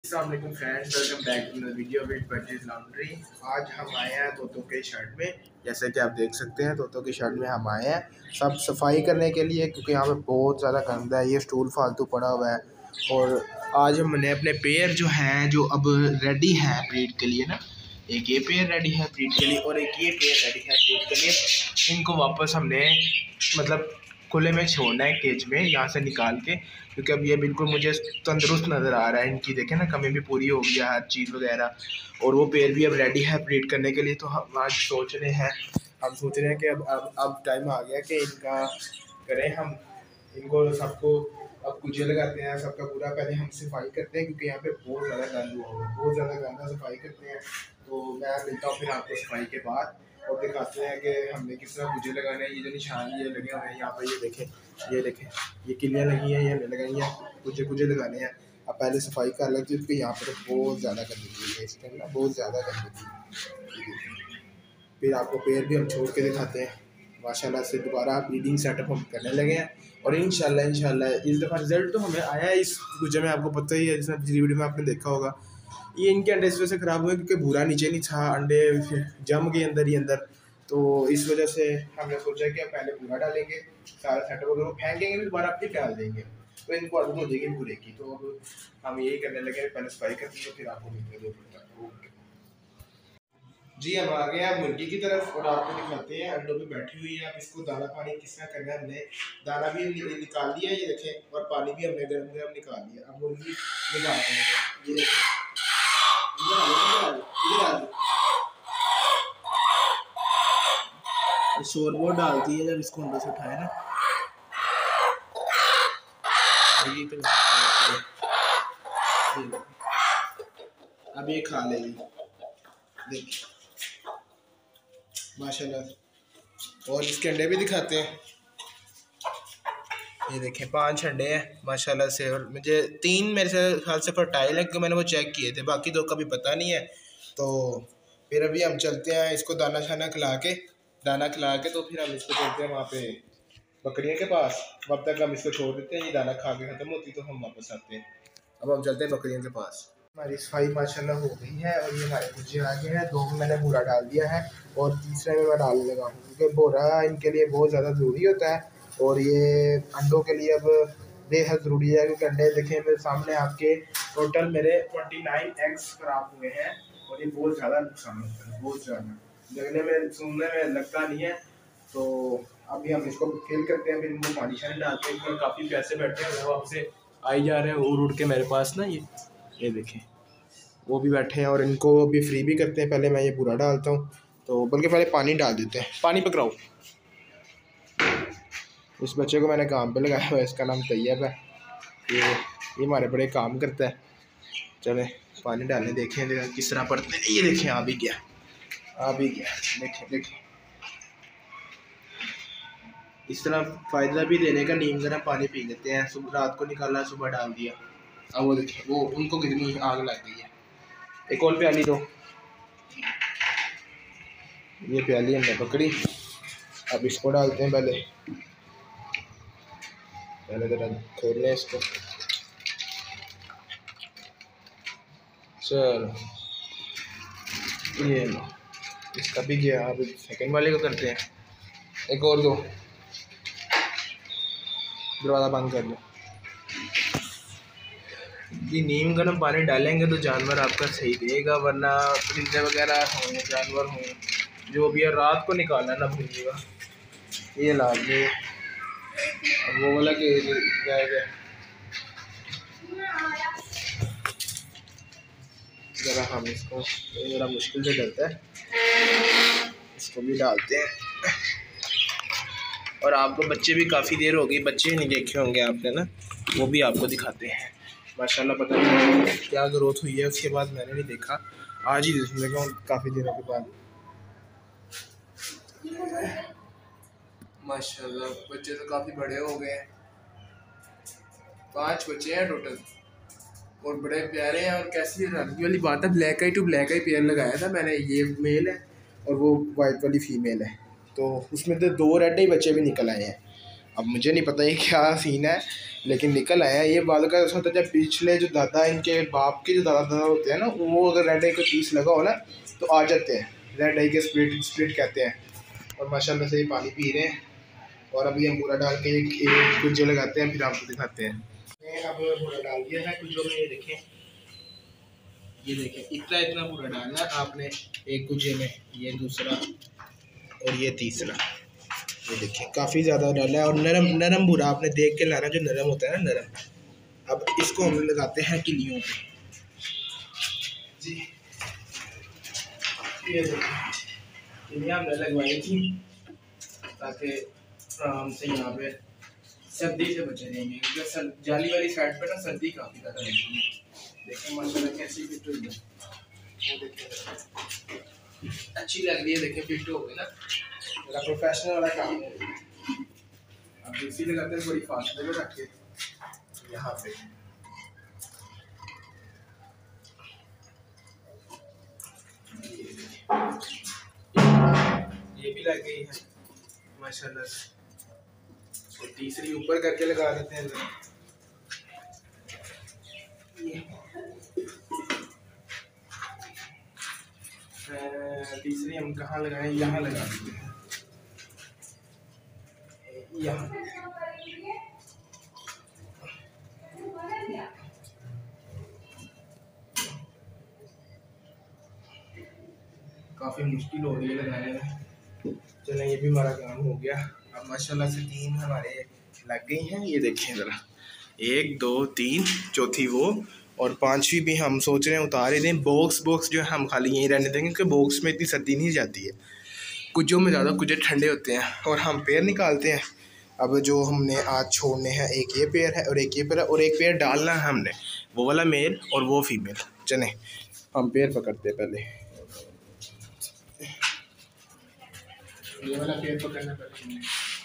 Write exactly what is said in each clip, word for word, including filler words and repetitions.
अस्सलामुअलैकुम friends, welcome back to the video with बजेज laundry. आज हम आए हैं तोतों के शर्ट में। जैसे कि आप देख सकते हैं तोतों की शर्ट में हम आए हैं सब सफाई करने के लिए, क्योंकि यहाँ पे बहुत ज़्यादा गंदा है। ये स्टूल फालतू पड़ा हुआ है और आज हमने अपने पेयर जो हैं जो अब रेडी हैं ब्रीड के लिए ना, एक ये पेयर रेडी है ब्रीड के लिए और एक ये पेयर रेडी है ब्रीड के लिए। इनको वापस हमने मतलब खुले में छोड़ना है, केज में यहाँ से निकाल के, क्योंकि अब ये बिल्कुल मुझे तंदुरुस्त नज़र आ रहा है। इनकी देखें ना, कमी भी पूरी हो गई है हर चीज़ वगैरह, और वो पेड़ भी अब रेडी है ब्रीड करने के लिए। तो हम आज सोच रहे हैं हम सोच रहे हैं कि अब अब अब टाइम आ गया कि इनका करें हम इनको सबको अब कुचे लगाते हैं सबका पूरा। पहले हम सफाई करते हैं क्योंकि यहाँ पे बहुत ज़्यादा गंद हुआ हुआ है, बहुत ज़्यादा गंदा सफाई करते हैं। तो मैं मिलता हूँ फिर आपको सफाई के बाद और दिखाते हैं कि हमने किस तरह कुचे लगाने हैं। ये जो निशान ये लगे हुए हैं यहाँ पर, ये देखें ये देखें ये किलियाँ लगी हैं, ये हमें लगाई हैं, कुचे कुचे लगाने हैं। अब पहले सफाई कर लेते हैं क्योंकि यहाँ पर तो बहुत ज़्यादा गंदगी है, इस टाइम ना बहुत ज़्यादा गंदगी। फिर आपको पेड़ भी हम छोड़ के दिखाते हैं। माशाल्लाह से दोबारा ब्रीडिंग सेटअप हम करने लगे हैं और इंशाल्लाह इंशाल्लाह इस दफ़ा रिजल्ट तो हमें आया है इस कुचे में। आपको पता ही है, जिसमें पिछली वीडियो में आपने देखा होगा, ये इनके अंडे इस वजह से ख़राब हुए क्योंकि भूरा नीचे नहीं था, अंडे जम गए अंदर ही अंदर। तो इस वजह से हमने सोचा कि अब पहले पूरा डालेंगे, सारा सेटअप वगैरह फेंकेंगे, फिर दोबारा फिर डाल देंगे, तो इनको आदत हो जाएगी पूरे की। तो अब हम यही करने लगे, पहले सफाई करते हैं फिर आपको मिलते हैं। जी हम आ गए हैं मुर्गी की तरफ और आपको दिखाते हैं अंडों में बैठी हुई है। अब इसको दाना पानी किस तरह करना है, हमने दाना भी निकाल दिया ये देखें, और पानी भी हमने गर्म गर्म निकाल दिया। अब मुर्गी निकाल देंगे, ये देखें शोर बहुत डालती है जब इसको अंडों से उठाए ना। अब ये खा लेगी देखिए माशाल्लाह। और इसके अंडे भी दिखाते हैं, ये देखें पांच अंडे हैं माशाल्लाह से। और मुझे तीन मेरे से ख्याल से फर्टाइल है क्योंकि मैंने वो चेक किए थे, बाकी दो का भी पता नहीं है। तो फिर अभी हम चलते हैं इसको दाना शाना खिला के, दाना खिला के तो फिर हम इसको चलते हैं वहाँ पे बकरियों के पास। तब तक हम इसको छोड़ देते हैं, ये दाना खा के ख़त्म होती तो हम वापस आते हैं। अब हम चलते हैं बकरियों के पास। हमारी सफाई माशाल्लाह हो गई है और ये हमारे कुचे आ गए हैं। दो में मैंने बूरा डाल दिया है और तीसरे में मैं डालने लगा हूँ क्योंकि बोरा इनके लिए बहुत ज़्यादा ज़रूरी होता है और ये अंडों के लिए अब बेहद ज़रूरी है। क्योंकि अंडे देखें मेरे सामने आपके टोटल मेरे ट्वेंटी नाइन एग्स खराब हुए हैं और ये बहुत ज़्यादा नुकसान होता है, बहुत ज़्यादा लगने में सुनने में लगता नहीं है। तो अभी हम इसको खेल करते हैं, फिर इनको पानी शानी डालते हैं। काफ़ी पैसे बैठे हैं, वो आपसे आई जा रहे हैं उड़ उड़ के मेरे पास ना, ये ये देखें वो भी बैठे हैं और इनको अभी फ्री भी करते हैं। पहले मैं ये पूरा डालता हूँ, तो बल्कि पहले पानी डाल देते हैं, पानी पकड़ाओ। इस बच्चे को मैंने काम पे लगाया हुआ है, इसका नाम तैयब है। ये ये हमारे बड़े काम करता है। चले पानी डालने देखें किस तरह पड़ते हैं। ये देखें आ भी गया, आ भी गया, देखें देखें इस तरह फ़ायदा भी देने का। नीम गर्म पानी पी लेते हैं, सुबह रात को निकाला सुबह डाल दिया। अब वो देखिए वो उनको कितनी आग लग गई है। एक और प्याली दो, ये प्याली हमने पकड़ी। अब इसको डालते हैं, पहले पहले जरा खोल लें इसको। चलो ये इसका भी गया, अब सेकंड वाले को करते हैं। एक और दो, दरवाज़ा बंद कर लो। ये नीम गर्म पानी डालेंगे तो जानवर आपका सही रहेगा, वरना परिंदे वगैरह हों जानवर हों जो भी है रात को निकालना ना भूलिएगा। ये लाजमी वो वाला के जाएगा। ज़रा हम इसको ज़रा मुश्किल से डलता है, इसको भी डालते हैं। और आपको बच्चे भी काफ़ी देर हो गई, बच्चे नहीं देखे होंगे आपने ना, वो भी आपको दिखाते हैं। माशाल्लाह पता नहीं क्या ग्रोथ हुई है उसके बाद, मैंने नहीं देखा, आज ही देखने लगा काफ़ी दिनों के बाद। माशाल्लाह बच्चे तो काफ़ी बड़े हो गए हैं, पांच बच्चे हैं टोटल और बड़े प्यारे हैं। और कैसी रंगी वाली बात है, black eye to black eye pair लगाया था मैंने, ये मेल है और वो वाइट वाली फीमेल है। तो उसमें तो दो रेड ही बच्चे भी निकल आए हैं। अब मुझे नहीं पता ये क्या सीन है, लेकिन निकल आया। ये बाल का ऐसा होता है, जब पिछले जो दादा इनके बाप के जो दादा दादा होते हैं ना, वो अगर रेड आई को पीस लगा हो ना तो आ जाते हैं। रेड आई के स्प्लिट स्प्लिट कहते हैं। और माशाल्लाह से ये पानी पी रहे हैं। और अभी हम पूरा डाल के एक, एक कुछ लगाते हैं, फिर आपको दिखाते हैं। अब पूरा डाल दिया है कुछ में, ये देखें, ये देखें इतना इतना पूरा डालना है आपने एक कुजे में, ये दूसरा और ये तीसरा, ये देखिए काफ़ी ज़्यादा डाला है। और नरम नरम बूरा आपने देख के लाना, जो नरम होता है ना, नरम। अब इसको हम लगाते हैं किलियों पे जी। ये देखिए किलियाँ हमने लगवाई थी ताकि आराम से यहाँ पे सर्दी से बचे रहेंगे, क्योंकि सर जाली वाली साइड पे ना सर्दी काफ़ी ज़्यादा रहती है। देखिए माशाल्लाह कैसी फिट हुई है, वो देखिए अच्छी लग रही है। देखिए फिट हो गई ना, मेरा प्रोफेशनल वाला काम है। अब दूसरी लगाते हैं बड़ी फास्ट में रख के यहाँ पे। ये भी लग गई है माशाल्लाह। और तीसरी ऊपर करके लगा देते हैं। तीसरी हम कहाँ लगाएं, यहाँ लगा देते हैं, यहाँ। काफ़ी मुश्किल हो रही है लगाने में। चलें ये भी हमारा काम हो गया। अब माशाल्लाह से तीन हमारे लग गई हैं। ये देखें ज़रा, एक दो तीन, चौथी वो, और पांचवी भी हम सोच रहे हैं उतार ही दें। बॉक्स बॉक्स जो है हम खाली यहीं रहने देंगे, क्योंकि बॉक्स में इतनी सर्दी नहीं जाती है। कुजों में ज़्यादा कुजे ठंडे होते हैं। और हम पेड़ निकालते हैं। अब जो हमने आज छोड़ने हैं, एक ये पेड़ है और एक ये पेड़ है, और एक पेड़ डालना है हमने, वो वाला मेल और वो फीमेल। चलें हम पेड़ पकड़ते हैं पहले, ये वाला पेड़ पकड़ना पड़ेगा।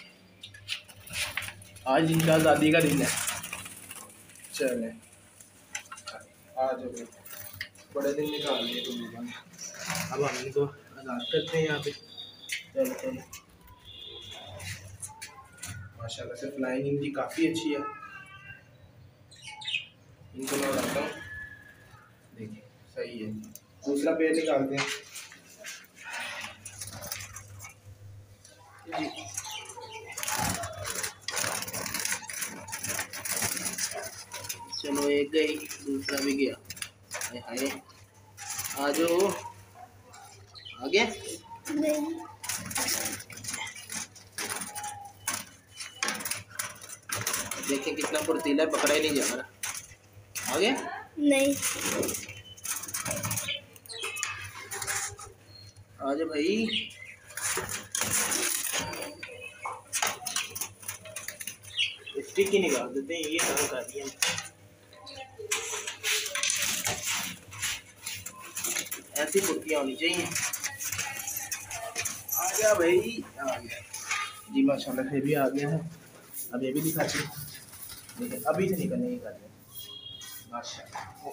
आज इनका आज़ादी का दिन है। चलें आ जाओ, बड़े दिन निकाल लिए तुम लोगों ने। अब हम इनको आज़ाद करते हैं यहाँ पे। चलो चलो माशाल्लाह से फ्लाइंग इनकी काफ़ी अच्छी है। इनको मैं बताता हूँ, देखिए सही है। दूसरा पेड़ निकालते हैं। चलो एक गई, दूसरा भी गया। हाय आ जाओ, आ गया नहीं। देखिए कितना फुर्तीला है, पकड़ा ही नहीं जा रहा। आ गया नहीं, आ जाओ भाई। स्टिक ही निकाल देते हैं, ये काम कर दिया। ऐसी फुर्तियाँ होनी चाहिए। आ गया भाई, आ गया जी माशाल्लाह से भी आ गया है। अब ये भी दिखाते हैं, देखिए अभी से निकलने ही करते हैं माशाल्लाह।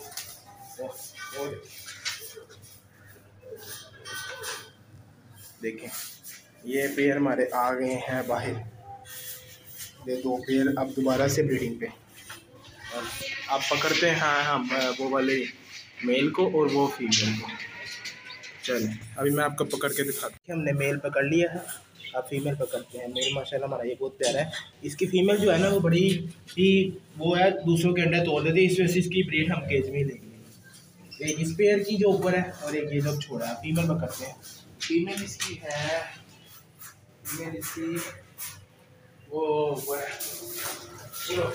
देखें ये पेड़ हमारे आ गए हैं बाहर। ये दो पेड़ अब दोबारा से ब्रीडिंग पे। और आप पकड़ते हैं हाँ हम वो वाले मेल को और वो फीमेल को। चलें अभी मैं आपको पकड़ के दिखाता हूँ। हमने मेल पकड़ लिया है, अब फीमेल पकड़ते हैं। मेल माशाल्लाह हमारा ये बहुत प्यारा है। इसकी फीमेल जो है ना वो बड़ी ही वो है, दूसरों के अंडे तोड़ देती है, इस वजह से इसकी ब्रीड हम केज में लेंगे। एक इस पेड़ की जो ऊपर है और एक ये जो छोड़ा है। फीमेल पकड़ते हैं। फीमेल इसकी है, फीमेल इसकी वो ऊपर है। चलो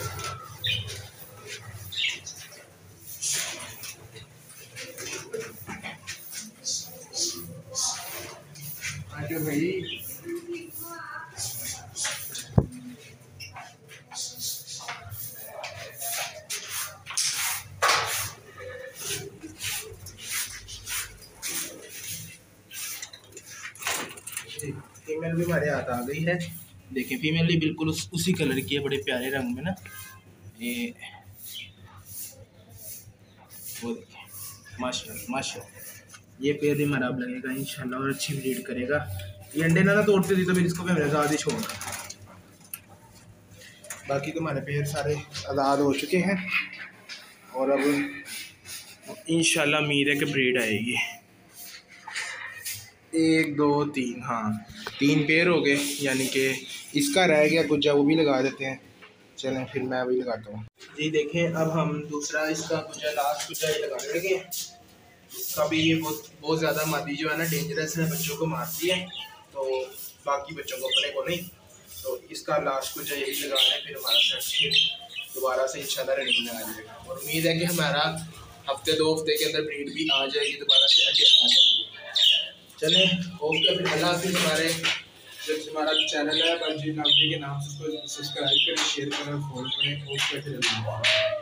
आगे भाई। फीमेल भी हमारे हाथ आ गई है। देखिए फीमेल भी बिल्कुल उस, उसी कलर की है, बड़े प्यारे रंग में ना। ये वो देखिए माशाल्लाह माशाल्लाह। ये पेड़ भी हमारा अब लगेगा इंशाल्लाह और अच्छी ब्रीड करेगा। ये अंडे ना ना तोड़ते थी तो फिर इसको भी हमने ज़्यादा ही छोड़ा। बाकी तो हमारे पेड़ सारे आज़ाद हो चुके हैं और अब इंशाल्लाह उम्मीद है कि ब्रीड आएगी। एक दो तीन, हाँ तीन पेड़ हो गए, यानी कि इसका रह गया कुछ, वो भी लगा देते हैं। चलें फिर मैं अभी लगाता हूँ जी। देखें अब हम दूसरा इसका कुछ लास्ट कुछ लगाने लगे। इसका भी ये बहुत बहुत ज़्यादा मादी जो है ना डेंजरस है, बच्चों को मारती है, तो बाकी बच्चों को अपने को नहीं। तो इसका लास्ट कुछ यही लगा रहे हैं, फिर हमारा सेट दोबारा से इंशाल्लाह रनिंग में आ जाएगा। और उम्मीद है कि हमारा हफ्ते दो हफ्ते के अंदर ब्रीड भी आ जाएगी, दोबारा से अंडे आ जाएंगे। चलें ओके, फिर अल्लाह हाफिज़। हमारे जो हमारा चैनल है बंजी नामरी के नाम से उसको सब्सक्राइब करें, शेयर करें, फॉलो करें। ओके फिर